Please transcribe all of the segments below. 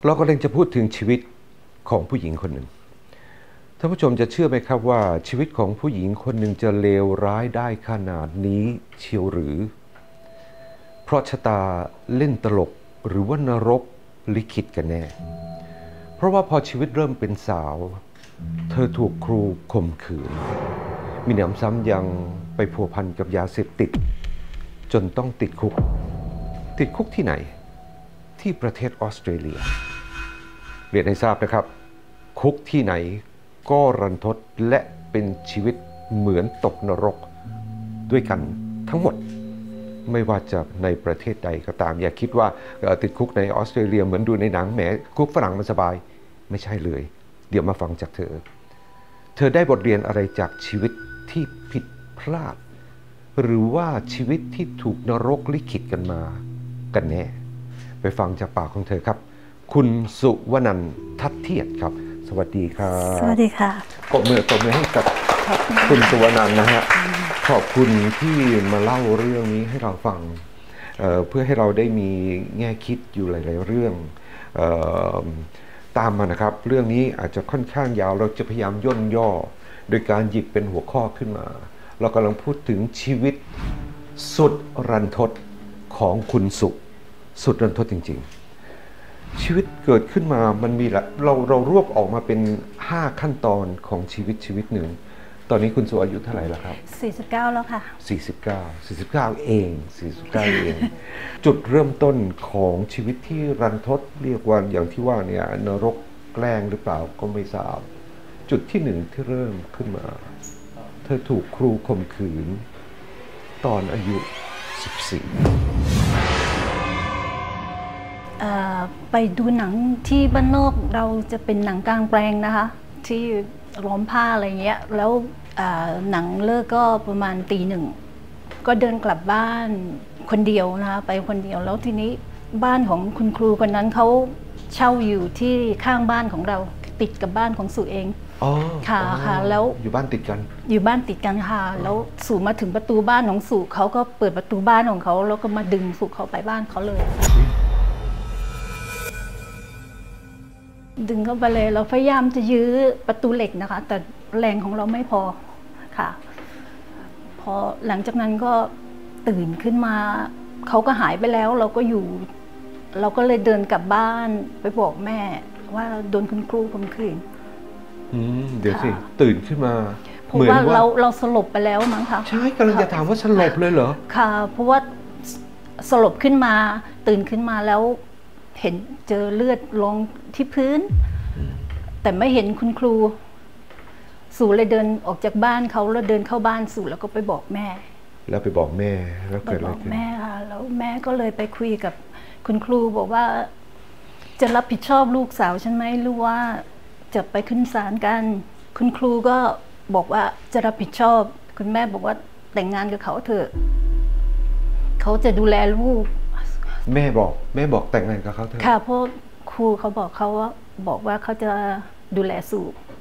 เรากำลังจะพูดถึงชีวิตของผู้หญิงคนหนึ่งท่านผู้ชมจะเชื่อไหมครับว่าชีวิตของผู้หญิงคนหนึ่งจะเลวร้ายได้ขนาดนี้เชียวหรือเพราะชะตาเล่นตลกหรือว่านรกลิขิตกันแน่เพราะว่าพอชีวิตเริ่มเป็นสาวเธอถูกครูข่มขืนมีหนำซ้ำยังไปผัวพันกับยาเสพติดจนต้องติดคุกที่ไหนที่ประเทศออสเตรเลียเรียนให้ทราบนะครับคุกที่ไหนก็รันทดและเป็นชีวิตเหมือนตกนรกด้วยกันทั้งหมดไม่ว่าจะในประเทศใดก็ตามอย่าคิดว่าติดคุกในออสเตรเลียเหมือนดูในหนังแหมคุกฝรั่งมันสบายไม่ใช่เลยเดี๋ยวมาฟังจากเธอได้บทเรียนอะไรจากชีวิตที่ผิดพลาดหรือว่าชีวิตที่ถูกนรกลิขิตกันมากันแน่ไปฟังจากปากของเธอครับคุณสุวนันท์ทัดเทียดครับสวัสดีครับสวัสดีค่ะปรบมือให้กับคุณสุวนันท์นะฮะขอบคุณที่มาเล่าเรื่องนี้ให้เราฟังเพื่อให้เราได้มีแง่คิดอยู่หลายๆเรื่องตามมานะครับเรื่องนี้อาจจะค่อนข้างยาวเราจะพยายามย่นย่อโดยการหยิบเป็นหัวข้อขึ้นมาเรากำลังพูดถึงชีวิตสุดรันทดของคุณสุดรันทดจริงๆชีวิตเกิดขึ้นมามันมีเรารวบออกมาเป็น5ขั้นตอนของชีวิตหนึ่งตอนนี้คุณสุอายุเท่าไหร่แล้วครับ 49แล้วค่ะ 49เองจุดเริ่มต้นของชีวิตที่รันทดเรียกว่าอย่างที่ว่าเนี่ยนรกแกล้งหรือเปล่าก็ไม่ทราบจุดที่หนึ่งที่เริ่มขึ้นมาเธอถูกครูข่มขืนตอนอายุ14 ไปดูหนังที่บ้านนอกเราจะเป็นหนังกลางแปลงนะคะที่ล้อมผ้าอะไรเงี้ยแล้วหนังเลิกก็ประมาณตี 1ก็เดินกลับบ้านคนเดียวนะคะไปคนเดียวแล้วทีนี้บ้านของคุณครูคนนั้นเขาเช่าอยู่ที่ข้างบ้านของเราติดกับบ้านของสุเองค่ะแล้วอยู่บ้านติดกันค่ะแล้วสุมาถึงประตูบ้านของสุเขาก็เปิดประตูบ้านของเขาแล้วก็มาดึงสุเขาไปบ้านเขาเลยดึงเข้าไปเลยเราพยายามจะยื้อประตูเหล็กนะคะแต่แรงของเราไม่พอค่ะพอหลังจากนั้นก็ตื่นขึ้นมาเขาก็หายไปแล้วเราก็เลยเดินกลับบ้านไปบอกแม่ว่าโดนคุณครูข่มขืนเดี๋ยวสิตื่นขึ้นมาเพราะว่าเราสลบไปแล้วมั้งคะใช่กำลังจะถามว่าสลบเลยเหรอค่ะเพราะว่าสลบขึ้นมาตื่นขึ้นมาแล้วเห็นเจอเลือดลงที่พื้นแต่ไม่เห็นคุณครูสู่เลยเดินออกจากบ้านเขาแล้วเดินเข้าบ้านสู่แล้วก็ไปบอกแม่แล้วไปบอกแม่แล้วเกิดอะไรขึ้นแม่ค่ะแล้วแม่ก็เลยไปคุยกับคุณครูบอกว่าจะรับผิดชอบลูกสาวฉันไหมหรือว่าจะไปขึ้นศาลกันคุณครูก็บอกว่าจะรับผิดชอบคุณแม่บอกว่าแต่งงานกับเขาเถอะเขาจะดูแลลูกแม่บอกแต่งงานกับเขาเถอะค่ะเพราะครูเขาบอกว่าเขาจะดูแลสุ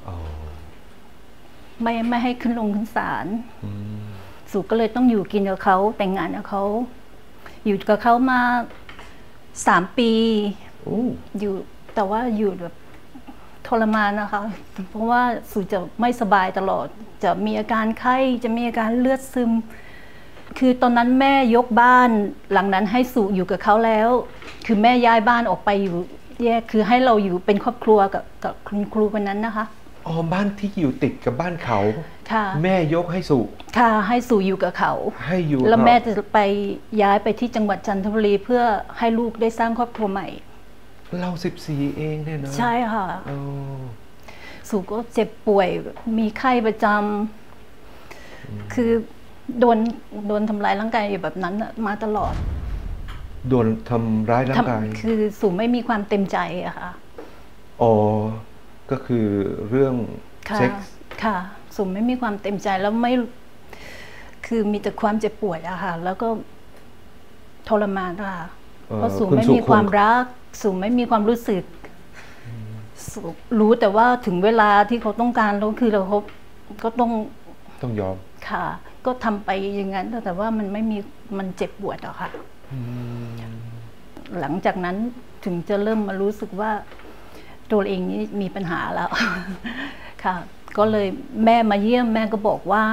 ไม่ให้ขึ้นลงขึ้นศาลสุก็เลยต้องอยู่กินกับเขาแต่งงานกับเขาอยู่กับเขามา3 ปีอยู่แต่ว่าอยู่แบบทรมานนะคะเพราะว่าสุจะไม่สบายตลอดจะมีอาการไข้จะมีอาการเลือดซึมคือตอนนั้นแม่ยกบ้านหลังนั้นให้สุอยู่กับเขาแล้วคือแม่ย้ายบ้านออกไปอยู่แยกคือให้เราอยู่เป็นครอบครัวกับคุณครูคนนั้นนะคะบ้านที่อยู่ติดกับบ้านเขาแม่ยกให้สุค่ะให้สุอยู่กับเขาให้อยู่แล้วแม่จะไปย้ายไปที่จังหวัดจันทบุรีเพื่อให้ลูกได้สร้างครอบครัวใหม่เรา14เองเนี่ยนะใช่ค่ะสุก็เจ็บป่วยมีไข้ประจำคือโดนทำร้ายร่างกายอยู่แบบนั้นมาตลอดโดนทำร้ายร่างกายคือสุไม่มีความเต็มใจอะค่ะก็คือเรื่องเซ็กส์ค่ะสุไม่มีความเต็มใจแล้วไม่คือมีแต่ความเจ็บปวดอะค่ะแล้วก็ทรมานค่ะเพราะสุไม่มีความรักสุไม่มีความรู้สึกสุรู้แต่ว่าถึงเวลาที่เขาต้องการแล้วคือเราก็ต้องยอมค่ะก็ทำไปอย่างนั้นแต่ว่ามันไม่มีมันเจ็บปวดอะค่ะหลังจากนั้นถึงจะเริ่มมารู้สึกว่าตัวเองนี่มีปัญหาแล้ว ค่ะ ก็เลยแม่มาเยี่ยมแม่ก็บอกว่า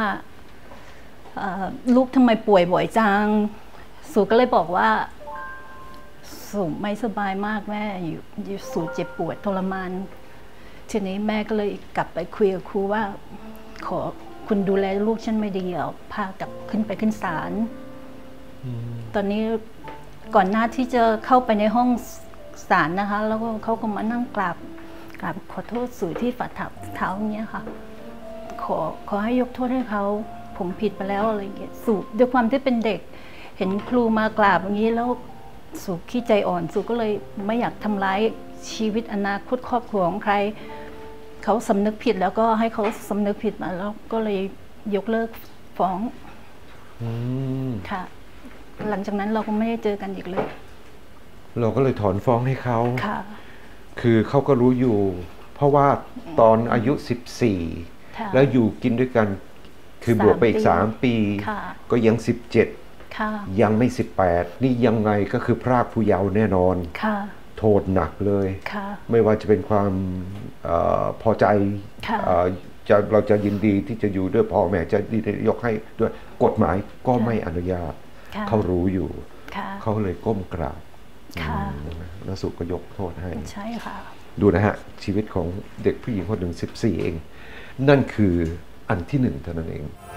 ลูกทำไมป่วยบ่อยจังสูก็เลยบอกว่าสูไม่สบายมากแม่อยู่สูเจ็บปวดทรมานทีนี้แม่ก็เลยกลับไปคุยกับครูว่าขอคุณดูแลลูกฉันไม่ดีพากลับขึ้นศาลตอนนี้ก่อนหน้าที่จะเข้าไปในห้องศาลนะคะแล้วก็เขาก็มานั่งกราบขอโทษสูที่ฝ่าเท้าอย่างเงี้ยค่ะขอให้ยกโทษให้เขาผมผิดไปแล้วอะไรอย่างเงี้ยสูด้วยความที่เป็นเด็กเห็นครูมากราบอย่างนี้แล้วสูขี้ใจอ่อนสูก็เลยไม่อยากทำร้ายชีวิตอนาคตครอบครัวของใครเขาสำนึกผิดแล้วก็ให้เขาสำนึกผิดมาแล้วก็เลยยกเลิกฟ้องค่ะหลังจากนั้นเราก็ไม่ได้เจอกันอีกเลยเราก็เลยถอนฟ้องให้เขาค่ะคือเขาก็รู้อยู่เพราะว่าตอนอายุ14แล้วอยู่กินด้วยกันคือบวกไปอีก3 ปีก็ยัง17ยังไม่18นี่ยังไงก็คือพรากผู้เยาว์แน่นอนโทษหนักเลยไม่ว่าจะเป็นความพอใจเราจะยินดีที่จะอยู่ด้วยพ่อแม่จะยกให้ด้วยกฎหมายก็ไม่อนุญาตเขารู้อยู่เขาเลยก้มกราบแล้วสุก็ยกโทษให้ใช่ค่ะดูนะฮะชีวิตของเด็กผู้หญิงคนหนึ่ง14เองนั่นคืออันที่1เท่านั้นเอง